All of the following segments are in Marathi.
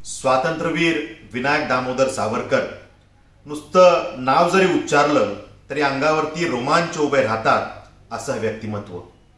स्वातंत्र्यवीर विनायक दामोदर सावरकर नुसतं नाव जरी उच्चारलं तरी अंगावरती रोमांच उभे राहतात असं व्यक्तिमत्व।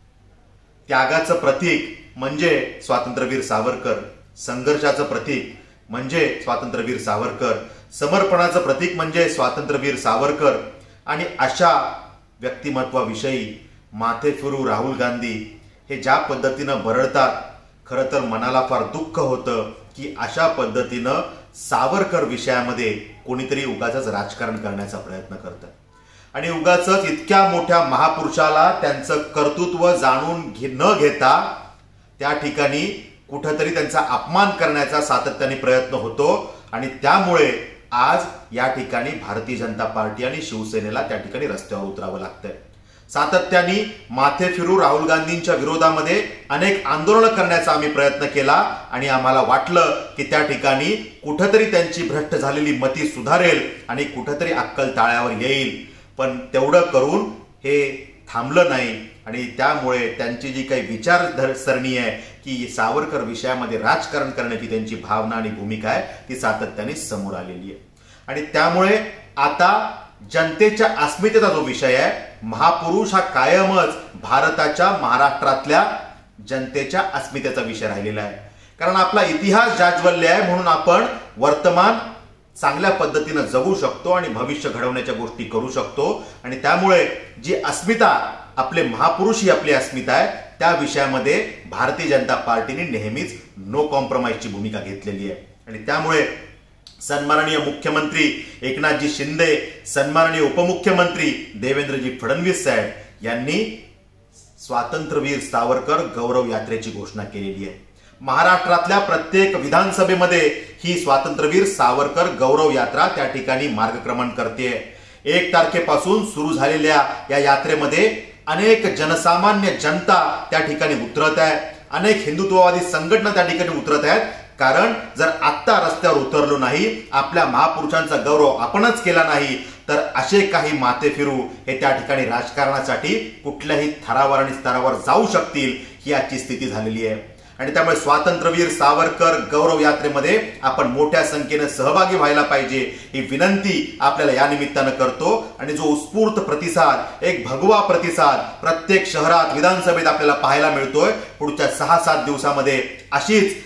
त्यागाचं प्रतीक म्हणजे स्वातंत्र्यवीर सावरकर, संघर्षाचं प्रतीक म्हणजे स्वातंत्र्यवीर सावरकर, समर्पणाचं प्रतीक म्हणजे स्वातंत्र्यवीर सावरकर। आणि अशा व्यक्तिमत्वाविषयी माथे फिरू राहुल गांधी हे ज्या पद्धतीनं बरळतात, खरं तर मनाला फार दुःख होतं की अशा पद्धतीनं सावरकर विषयामध्ये कोणीतरी उगाचच राजकारण करण्याचा प्रयत्न करतं आणि उगाचच इतक्या मोठ्या महापुरुषाला त्यांचं कर्तृत्व जाणून न घेता त्या ठिकाणी कुठेतरी त्यांचा अपमान करण्याचा सातत्याने प्रयत्न होतो। आणि त्यामुळे आज या ठिकाणी भारतीय जनता पार्टी आणि शिवसेनेला त्या ठिकाणी रस्त्यावर उतरावं लागतंय। सातत्याने माथे फिरू राहुल गांधींच्या विरोधामध्ये अनेक आंदोलन करण्याचा आम्ही प्रयत्न केला आणि आम्हाला वाटलं की त्या ठिकाणी कुठेतरी त्यांची भ्रष्ट झालेली मती सुधारेल आणि कुठेतरी अक्कल ताळ्यावर येईल, पण तेवढं करून हे थांबलं नाही। आणि त्यामुळे त्यांची जी काही विचारसरणी आहे की सावरकर विषयामध्ये राजकारण करण्याची त्यांची भावना आणि भूमिका आहे ती सातत्याने समोर आलेली आहे। आणि त्यामुळे आता जनतेच्या अस्मितेचा जो विषय आहे, महापुरुष हा कायमच भारताच्या महाराष्ट्रातल्या जनतेच्या अस्मितेचा विषय राहिलेला आहे। कारण आपला इतिहास जाज्वल्य आहे म्हणून आपण वर्तमान चांगल्या पद्धतीने जगू शकतो आणि भविष्य घडवण्याच्या गोष्टी करू शकतो। आणि त्यामुळे जी अस्मिता, आपले महापुरुष ही आपली अस्मिता आहे, त्या विषयामध्ये भारतीय जनता पार्टीने नेहमीच नो कॉम्प्रोमाइजची भूमिका घेतलेली आहे। आणि त्यामुळे सन्माननीय मुख्यमंत्री एकनाथजी शिंदे, सन्माननीय उपमुख्यमंत्री देवेंद्रजी फडणवीस साहेब यांनी स्वातंत्र्यवीर सावरकर गौरव यात्रेची घोषणा केलेली आहे। महाराष्ट्रातल्या प्रत्येक विधानसभेमध्ये ही स्वातंत्र्यवीर सावरकर गौरव यात्रा त्या ठिकाणी मार्गक्रमण करते। 1 तारखेपासून सुरू झालेल्या या यात्रेमध्ये अनेक जनसामान्य जनता त्या ठिकाणी उतरत आहे, अनेक हिंदुत्ववादी संघटना त्या ठिकाणी उतरत आहेत। कारण जर आत्ता रस्त्यावर उतरलो नाही, आपल्या महापुरुषांचा गौरव आपणच केला नाही, तर असे काही माथे फिरू हे त्या ठिकाणी राजकारणासाठी कुठल्याही थरावर आणि स्तरावर जाऊ शकतील, ही आजची स्थिती झालेली आहे। आणि त्यामुळे स्वातंत्र्यवीर सावरकर गौरव यात्रेमध्ये आपण मोठ्या संख्येने सहभागी व्हायला पाहिजे ही विनंती आपल्याला या निमित्तानं करतो। आणि जो उत्स्फूर्त प्रतिसाद, एक भगवा प्रतिसाद प्रत्येक शहरात विधानसभेत आपल्याला पाहायला मिळतोय, पुढच्या 6-7 दिवसामध्ये अशीच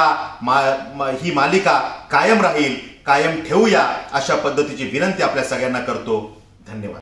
ही मालिका कायम राहील, कायम ठेवूया अशा पद्धतीची विनंती आपल्या सगळ्यांना करतो। धन्यवाद।